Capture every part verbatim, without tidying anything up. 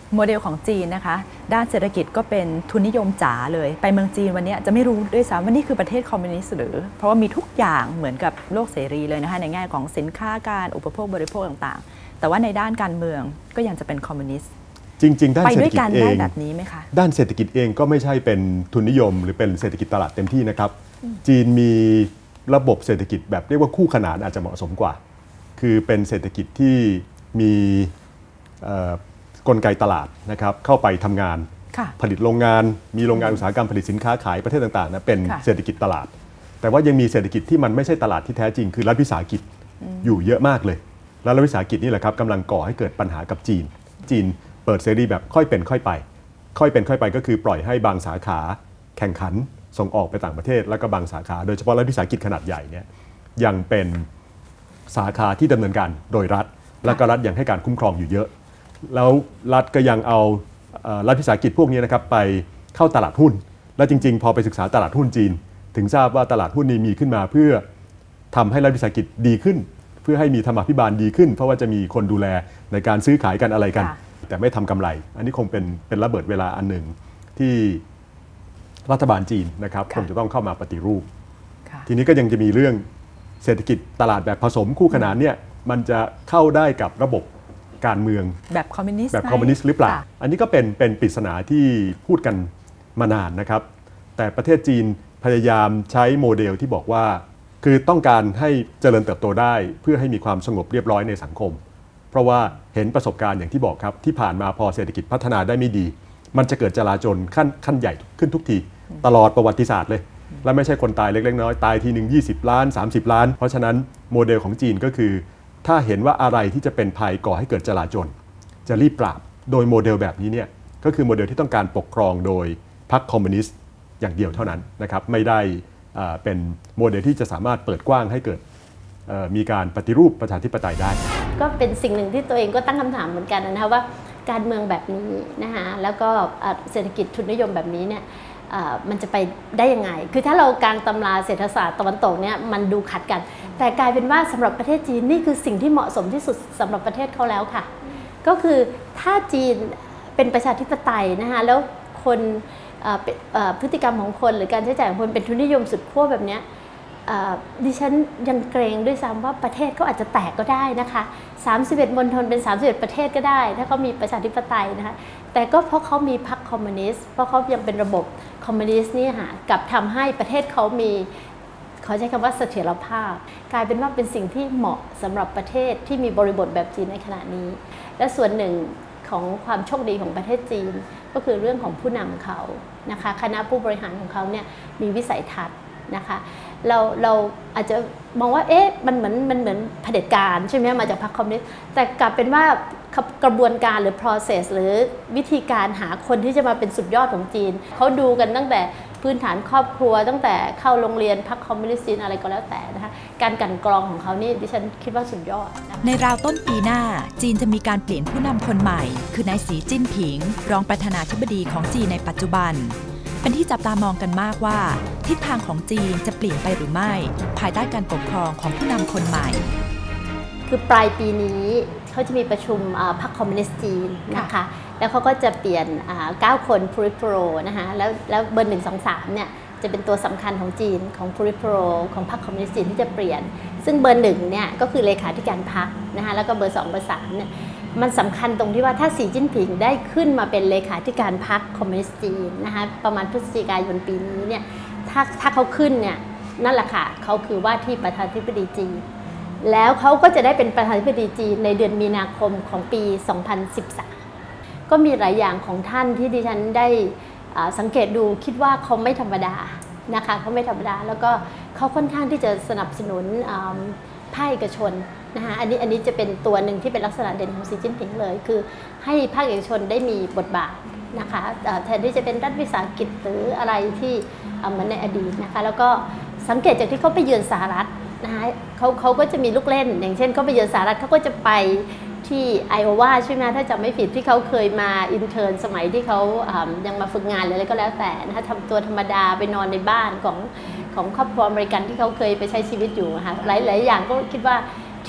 โมเดลของจีนนะคะด้านเศรษฐกิจก็เป็นทุนนิยมจ๋าเลยไปเมืองจีนวันนี้จะไม่รู้ด้วยซ้ำว่านี่คือประเทศคอมมิวนิสต์หรือเพราะว่ามีทุกอย่างเหมือนกับโลกเสรีเลยนะคะในแง่ของสินค้าการอุปโภคบริโภคต่างๆแต่ว่าในด้านการเมืองก็ยังจะเป็นคอมมิวนิสต์จริงๆด้านเศรษฐกิจเองแบบนี้ไหมคะด้านเศรษฐกิจเองก็ไม่ใช่เป็นทุนนิยมหรือเป็นเศรษฐกิจตลาดเต็มที่นะครับจีนมีระบบเศรษฐกิจแบบเรียกว่าคู่ขนานอาจจะเหมาะสมกว่าคือเป็นเศรษฐกิจที่มีกลไกตลาดนะครับเข้าไปทำงานผลิตโรงงานมีโรงงานอุตสาหกรรมผลิตสินค้าขายประเทศต่างๆนะเป็นเศรษฐกิจตลาดแต่ว่ายังมีเศรษฐกิจที่มันไม่ใช่ตลาดที่แท้จริงคือรัฐวิสาหกิจอยู่เยอะมากเลยแล้วรัฐวิสาหกิจนี่แหละครับกำลังก่อให้เกิดปัญหากับจีนจีนเปิดเสรีแบบค่อยเป็นค่อยไปค่อยเป็นค่อยไปก็คือปล่อยให้บางสาขาแข่งขันส่งออกไปต่างประเทศแล้วก็บางสาขาโดยเฉพาะรัฐวิสาหกิจขนาดใหญ่เนี่ยยังเป็นสาขาที่ดำเนินการโดยรัฐและก็รัฐยังให้การคุ้มครองอยู่เยอะแล้วรัฐก็ยังเอารัฐวิสาหกิจพวกนี้นะครับไปเข้าตลาดหุ้นและจริงๆพอไปศึกษาตลาดหุ้นจีนถึงทราบว่าตลาดหุ้นนี้มีขึ้นมาเพื่อทำให้รัฐวิสาหกิจดีขึ้นเพื่อให้มีธรรมาภิบาลดีขึ้นเพราะว่าจะมีคนดูแลในการซื้อขายกันอะไรกันแต่ไม่ทำกำไรอันนี้คงเป็นเป็นระเบิดเวลาอันหนึ่งที่รัฐบาลจีนนะครับคงจะต้องเข้ามาปฏิรูปทีนี้ก็ยังจะมีเรื่องเศรษฐกิจตลาดแบบผสมคู่ขนานเนี่ยมันจะเข้าได้กับระบบการเมืองแบบคอมมิวนิสต์แบบคอมมิวนิสต์หรือเปล่าอันนี้ก็เป็นเป็นปริศนาที่พูดกันมานานนะครับแต่ประเทศจีนพยายามใช้โมเดลที่บอกว่าคือต้องการให้เจริญเติบโตได้เพื่อให้มีความสงบเรียบร้อยในสังคมเพราะว่าเห็นประสบการณ์อย่างที่บอกครับที่ผ่านมาพอเศรษฐกิจพัฒนาได้ไม่ดีมันจะเกิดจลาจลขั้นขั้นใหญ่ขึ้นทุกทีตลอดประวัติศาสตร์เลยและไม่ใช่คนตายเล็กๆน้อยๆตายทีหนึ่งยี่สิบล้านสามสิบล้านเพราะฉะนั้นโมเดลของจีนก็คือถ้าเห็นว่าอะไรที่จะเป็นภัยก่อให้เกิดจลาจลจะรีบปราบโดยโมเดลแบบนี้เนี่ยก็คือโมเดลที่ต้องการปกครองโดยพรรคคอมมิวนิสต์อย่างเดียวเท่านั้นนะครับไม่ได้เป็นโมเดลที่จะสามารถเปิดกว้างให้เกิดมีการปฏิรูปประชาธิปไตยได้ก็เป็นสิ่งหนึ่งที่ตัวเองก็ตั้งคำถามเหมือนกันนะคะว่าการเมืองแบบนี้นะคะแล้วก็เศรษฐกิจทุนนิยมแบบนี้เนี่ยมันจะไปได้ยังไงคือถ้าเรากางตำราเศรษฐศาสตร์ตะวันตกเนี่ยมันดูขัดกันแต่กลายเป็นว่าสำหรับประเทศจีนนี่คือสิ่งที่เหมาะสมที่สุดสำหรับประเทศเขาแล้วค่ะก็คือถ้าจีนเป็นประชาธิปไตยนะคะแล้วคนพฤติกรรมของคนหรือการใช้จ่ายของคนเป็นทุนนิยมสุดขั้วแบบนี้ดิฉันยังเกรงด้วยซ้ำว่าประเทศเขาอาจจะแตกก็ได้นะคะสามสิบเอ็ดมณฑลเป็นสามสิบเอ็ดประเทศก็ได้ถ้าเขามีประชาธิปไตยนะคะแต่ก็เพราะเขามีพรรคคอมมิวนิสต์เพราะเขายังเป็นระบบคอมมิวนิสต์นี่ค่ะกับทำให้ประเทศเขามีเขาใช้คำว่าเสถียรภาพกลายเป็นว่าเป็นสิ่งที่เหมาะสำหรับประเทศที่มีบริบทแบบจีนในขณะนี้และส่วนหนึ่งของความโชคดีของประเทศจีนก็คือเรื่องของผู้นำเขานะคะคณะผู้บริหารของเขาเนี่ยมีวิสัยทัศน์นะคะเราเราอาจจะมองว่าเอ๊ะมันเหมือนมันเหมือนเผด็จการใช่ไหมมาจากพรรคคอมมิวนิสต์แต่กลับเป็นว่ากระบวนการหรือ process หรือวิธีการหาคนที่จะมาเป็นสุดยอดของจีนเขาดูกันตั้งแต่พื้นฐานครอบครัวตั้งแต่เข้าโรงเรียนพรรคคอมมิวนิสต์จีนอะไรก็แล้วแต่นะคะการกลั่นกรองของเขานี่ดิฉันคิดว่าสุดยอดในราวต้นปีหน้าจีนจะมีการเปลี่ยนผู้นำคนใหม่คือนายสีจิ้นผิงรองประธานาธิบดีของจีนในปัจจุบันเป็นที่จับตามองกันมากว่าทิศทางของจีนจะเปลี่ยนไปหรือไม่ภายใต้การปกครองของผู้นำคนใหม่คือปลายปีนี้เขาจะมีประชุมพรรคคอมมิวนิสต์จีนนะคะแล้วเขาก็จะเปลี่ยนเก้าคนพริโปรนะคะแล้วแล้วเบอร์หนึ่งสองสามเนี่ยจะเป็นตัวสำคัญของจีนของพริโปรของพรรคคอมมิวนิสต์จีนที่จะเปลี่ยนซึ่งเบอร์หนึ่งเนี่ยก็คือเลขาธิการพรรคนะคะแล้วก็เบอร์สองเบอร์สามเนี่ยมันสำคัญตรงที่ว่าถ้าสีจิ้นผิงได้ขึ้นมาเป็นเลขาธิการพรรคคอมมิวนิสต์จีนนะคะประมาณพฤศจิกายนปีนี้เนี่ยถ้าถ้าเขาขึ้นเนี่ยนั่นแหละค่ะเขาคือว่าที่ประธานาธิบดีจีนแล้วเขาก็จะได้เป็นประธานาธิบดีจีนในเดือนมีนาคมของปีสองพันสิบสามก็มีหลายอย่างของท่านที่ดิฉันได้สังเกตดูคิดว่าเขาไม่ธรรมดานะคะเขาไม่ธรรมดาแล้วก็เขาค่อนข้างที่จะสนับสนุนภาคเอกชนนะคะอันนี้อันนี้จะเป็นตัวหนึ่งที่เป็นลักษณะเด่นของสีจิ้นผิงเลยคือให้ภาคเอกชนได้มีบทบาทนะคะแทนที่จะเป็นรัฐวิสาหกิจหรืออะไรที่เหมือนในอดีตนะคะแล้วก็สังเกตจากที่เขาไปเยือนสหรัฐนะคะเขาเขาก็จะมีลูกเล่นอย่างเช่นเขาไปเยือนสหรัฐเขาก็จะไปที่ไอโอวาใช่ไหมถ้าจำไม่ผิดที่เขาเคยมาอินเทิร์นสมัยที่เขายังมาฝึกงานหรืออะไรก็แล้วแต่นะคะทำตัวธรรมดาไปนอนในบ้านของของครอบครัวอเมริกันที่เขาเคยไปใช้ชีวิตอยู่ค่ะหลายๆอย่างก็คิดว่าท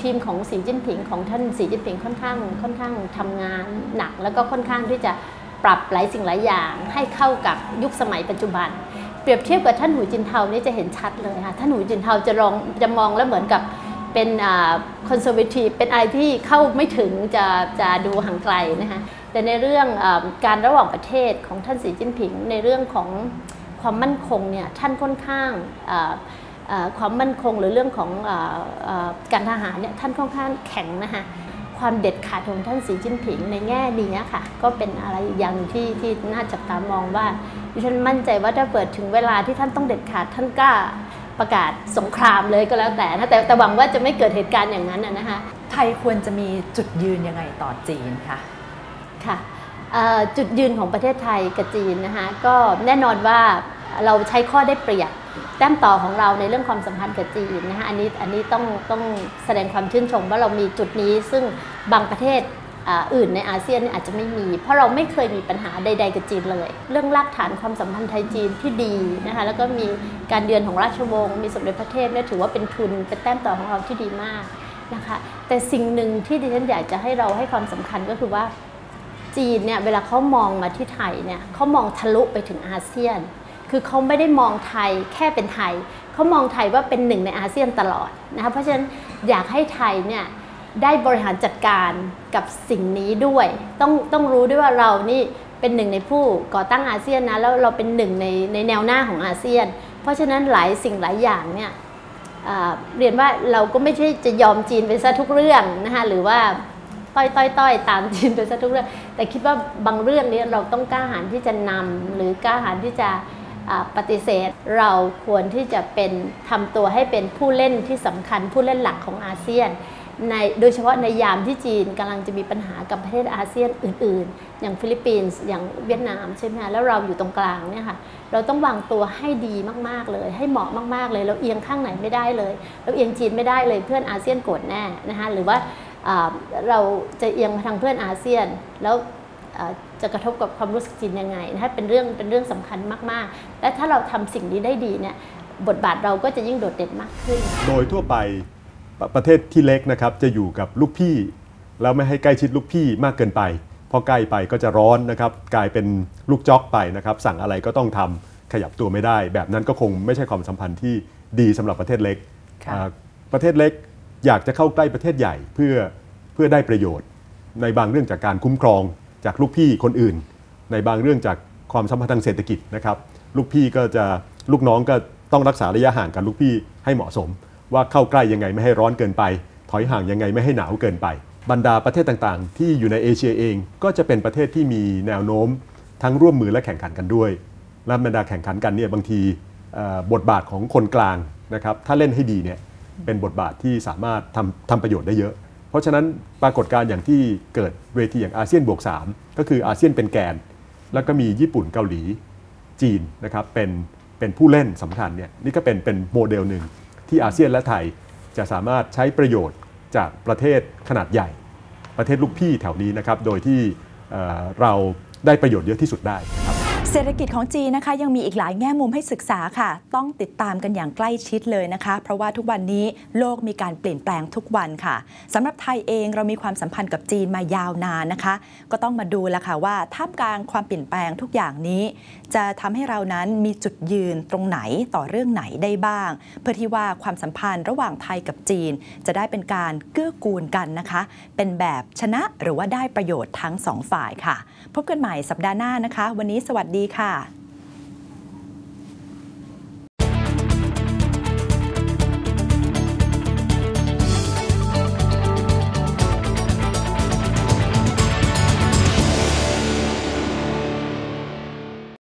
ทีมของสีจิ้นผิงของท่านสีจิ้นผิงค่อนข้างค่อนข้างทำงานหนักแล้วก็ค่อนข้างที่จะปรับหลายสิ่งหลายอย่างให้เข้ากับยุคสมัยปัจจุบันเปรียบเทียบกับท่านหูจินเทานี่จะเห็นชัดเลยค่ะท่านหูจินเทาจะลองจะมองแล้วเหมือนกับเป็นคอนเซอร์เวทีฟเป็นอะไรที่เข้าไม่ถึงจะจะดูห่างไกลนะคะแต่ในเรื่องอการระหว่างประเทศของท่านสีจิ้นผิงในเรื่องของความมั่นคงเนี่ยท่านค่อนข้างความมั่นคงหรือเรื่องของการทหารเนี่ยท่านค่อนข้างแข็งนะคะความเด็ดขาดของท่านสีจิ้นผิงในแง่นี้ค่ะก็เป็นอะไรอย่างที่ที่น่าจับตามองว่าดิฉันมั่นใจว่าถ้าเปิดถึงเวลาที่ท่านต้องเด็ดขาดท่านกล้าประกาศสงครามเลยก็แล้วแต่นะแต่แต่หวังว่าจะไม่เกิดเหตุการณ์อย่างนั้นนะคะไทยควรจะมีจุดยืนยังไงต่อจีนคะค่ะจุดยืนของประเทศไทยกับจีนนะคะก็แน่นอนว่าเราใช้ข้อได้เปรียบแต้มต่อของเราในเรื่องความสัมพันธ์กับจีนนะคะอันนี้อันนี้ต้องต้องแสดงความชื่นชมว่าเรามีจุดนี้ซึ่งบางประเทศอื่นในอาเซียนอาจจะไม่มีเพราะเราไม่เคยมีปัญหาใดๆกับจีนเลยเรื่องรากฐานความสัมพันธ์ไทยจีนที่ดีนะคะแล้วก็มีการเยือนของราชวงศ์มีสมเด็จพระเทพเนี่ยถือว่าเป็นทุนเป็นแต้มต่อของเราที่ดีมากนะคะแต่สิ่งหนึ่งที่ดิฉันอยากจะให้เราให้ความสำคัญก็คือว่าจีนเนี่ยเวลาเขามองมาที่ไทยเนี่ยเขามองทะลุไปถึงอาเซียนคือเขาไม่ได้มองไทยแค่เป็นไทยเขามองไทยว่าเป็นหนึ่งในอาเซียนตลอดนะคะเพราะฉะนั้นอยากให้ไทยเนี่ยได้บริหารจัดการกับสิ่งนี้ด้วยต้องต้องรู้ด้วยว่าเรานี่เป็นหนึ่งในผู้ก่อตั้งอาเซียนนะแล้วเราเป็นหนึ่งในในแนวหน้าของอาเซียนเพราะฉะนั้นหลายสิ่งหลายอย่างเนี่ยเรียนว่าเราก็ไม่ใช่จะยอมจีนไปซะทุกเรื่องนะคะหรือว่าต้อยต้อยต้อยตามจีนไปซะทุกเรื่องแต่คิดว่าบางเรื่องนี้เราต้องกล้าหาญที่จะนำหรือกล้าหาญที่จะปฏิเสธเราควรที่จะเป็นทำตัวให้เป็นผู้เล่นที่สำคัญผู้เล่นหลักของอาเซียนในโดยเฉพาะในยามที่จีนกำลังจะมีปัญหากับประเทศอาเซียนอื่นๆอย่างฟิลิปปินส์อย่างเวียดนามใช่ไหมคะแล้วเราอยู่ตรงกลางเนี่ยค่ะเราต้องวางตัวให้ดีมากๆเลยให้เหมาะมากๆเลยเราเอียงข้างไหนไม่ได้เลยเราเอียงจีนไม่ได้เลยเพื่อนอาเซียนโกรธแน่นะคะหรือว่าเราจะเอียงมาทางเพื่อนอาเซียนแล้วจะกระทบกับความรู้สึกจีนยังไงนะคะเป็นเรื่องเป็นเรื่องสำคัญมากๆและถ้าเราทำสิ่งนี้ได้ดีเนี่ยบทบาทเราก็จะยิ่งโดดเด่นมากขึ้นโดยทั่วไปประเทศที่เล็กนะครับจะอยู่กับลูกพี่แล้วไม่ให้ใกล้ชิดลูกพี่มากเกินไปพอใกล้ไปก็จะร้อนนะครับกลายเป็นลูกจ๊อกไปนะครับสั่งอะไรก็ต้องทำขยับตัวไม่ได้แบบนั้นก็คงไม่ใช่ความสัมพันธ์ที่ดีสำหรับประเทศเล็กประเทศเล็กอยากจะเข้าใกล้ประเทศใหญ่เพื่อเพื่อได้ประโยชน์ในบางเรื่องจากการคุ้มครองจากลูกพี่คนอื่นในบางเรื่องจากความสัมพันธ์ทางเศรษฐกิจนะครับลูกพี่ก็จะลูกน้องก็ต้องรักษาระยะห่างกับลูกพี่ให้เหมาะสมว่าเข้าใกล้ยังไงไม่ให้ร้อนเกินไปถอยห่างยังไงไม่ให้หนาวเกินไปบรรดาประเทศต่างๆที่อยู่ในเอเชียเองก็จะเป็นประเทศที่มีแนวโน้มทั้งร่วมมือและแข่งขันกันด้วยและบรรดาแข่งขันกันเนี่ยบางทีบทบาทของคนกลางนะครับถ้าเล่นให้ดีเนี่ยเป็นบทบาทที่สามารถทำทำประโยชน์ได้เยอะเพราะฉะนั้นปรากฏการณ์อย่างที่เกิดเวทีอย่างอาเซียนบวกสามก็คืออาเซียนเป็นแกนแล้วก็มีญี่ปุ่นเกาหลีจีนนะครับเป็นเป็นผู้เล่นสำคัญเนี่ยนี่ก็เป็นเป็นโมเดลหนึ่งที่อาเซียนและไทยจะสามารถใช้ประโยชน์จากประเทศขนาดใหญ่ประเทศลูกพี่แถวนี้นะครับโดยที่เราได้ประโยชน์เยอะที่สุดได้ครับเศรษฐกิจของจีนนะคะยังมีอีกหลายแง่มุมให้ศึกษาค่ะต้องติดตามกันอย่างใกล้ชิดเลยนะคะเพราะว่าทุกวันนี้โลกมีการเปลี่ยนแปลงทุกวันค่ะสำหรับไทยเองเรามีความสัมพันธ์กับจีนมายาวนานนะคะก็ต้องมาดูแล้วค่ะว่าท่ามกลางความเปลี่ยนแปลงทุกอย่างนี้จะทำให้เรานั้นมีจุดยืนตรงไหนต่อเรื่องไหนได้บ้างเพื่อที่ว่าความสัมพันธ์ระหว่างไทยกับจีนจะได้เป็นการเกื้อกูลกันนะคะเป็นแบบชนะหรือว่าได้ประโยชน์ทั้งสองฝ่ายค่ะพบกันใหม่สัปดาห์หน้านะคะวันนี้สวัสดีค่ะ